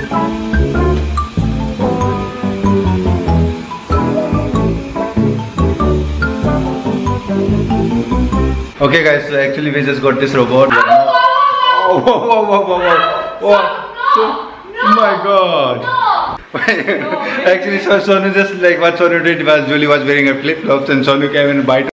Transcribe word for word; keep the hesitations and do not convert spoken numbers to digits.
Okay guys, so actually we just got this robot. Oh, whoa, whoa, whoa, whoa, whoa, whoa. So, oh my god. Actually, so Sonu just like what Sonu did was Julie was wearing her flip flops and Sonu came and bite.